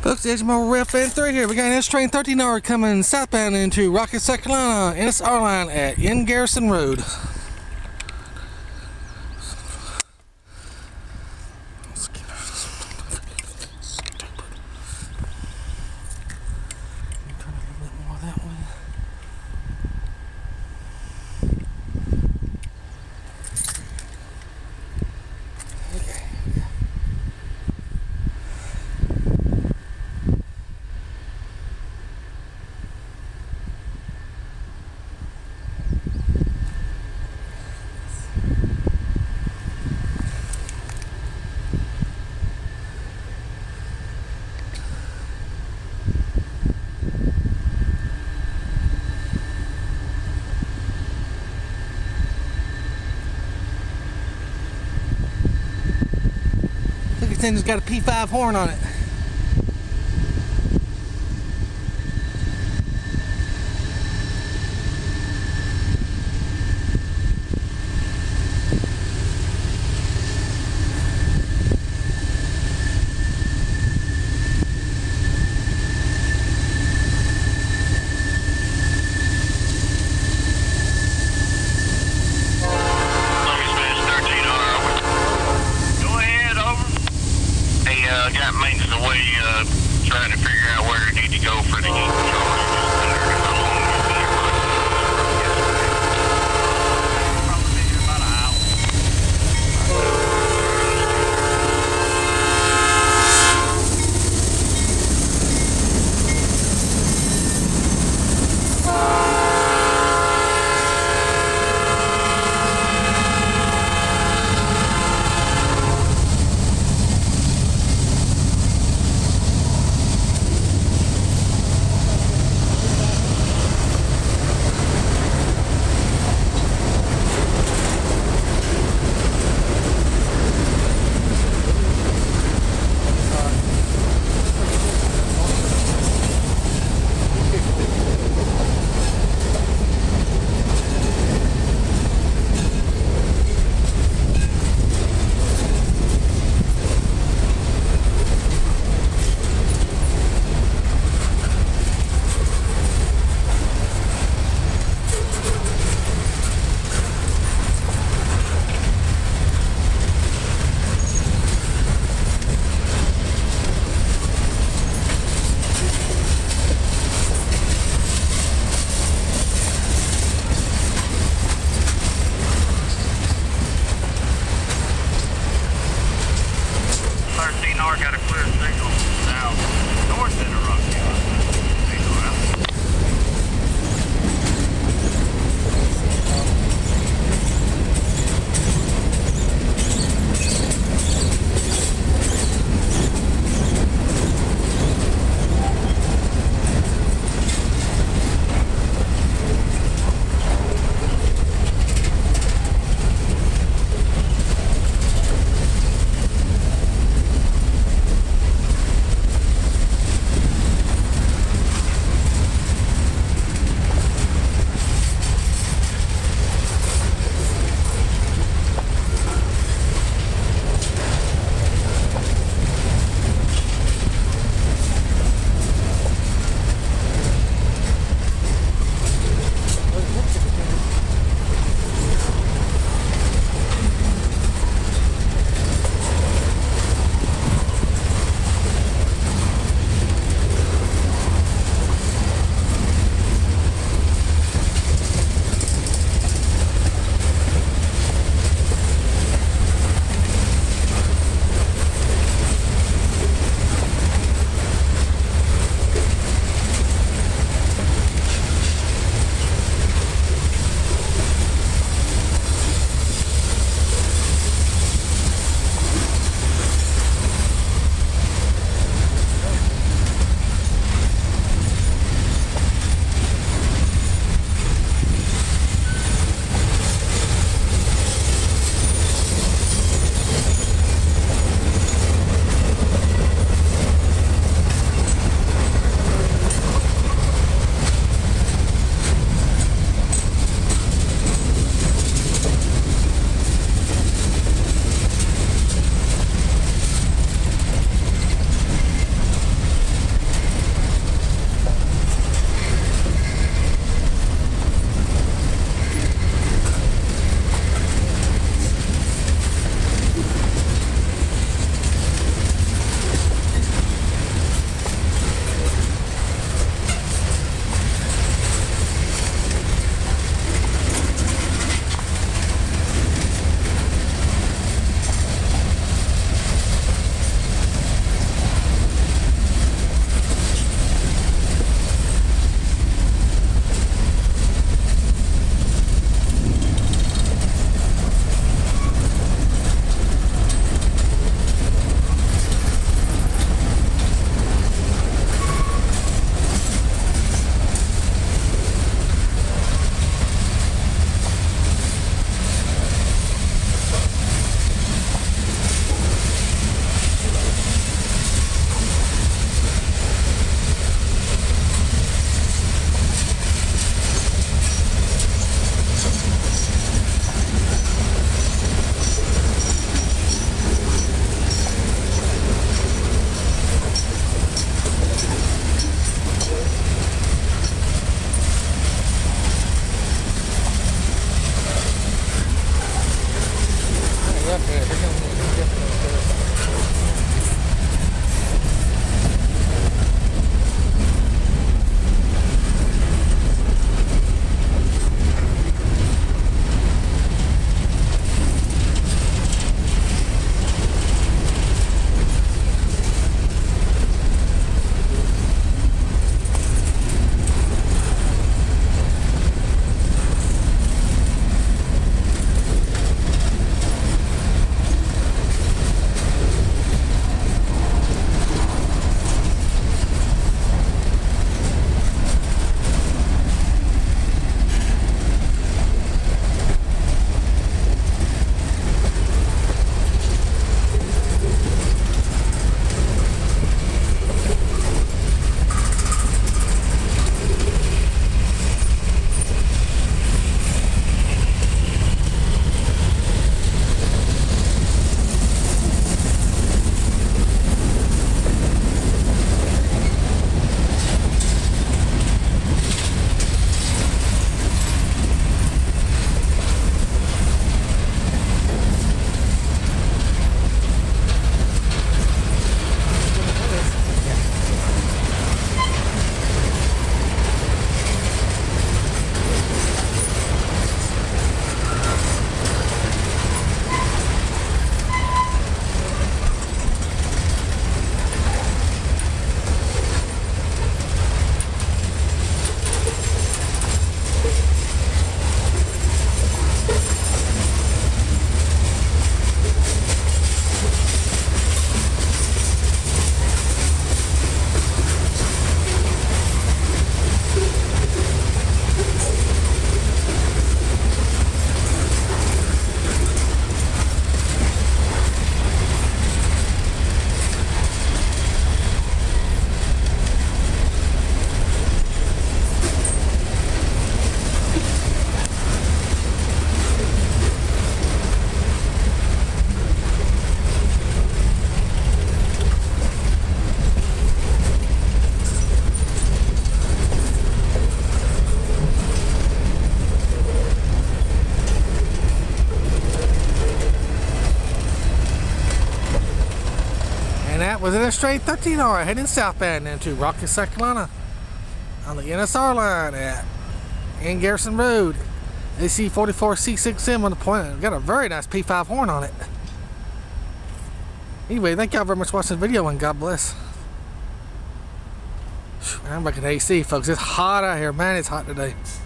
Folks, it's more Ref N3 here. We got an S train 13R coming southbound into Rocket, South Carolina, NSR line at N Garrison Road. This engine's got a P5 horn on it. Got maintenance away, trying to figure out where I need to go for the heat control. Probably be about an hour. was an S train 13R heading southbound into Rocky, South Carolina on the NSR line at in Garrison Road. AC44C6M on the point. Got a very nice P5 horn on it. Anyway, thank y'all very much for watching the video, and God bless. I'm back in AC, folks. It's hot out here, man. It's hot today.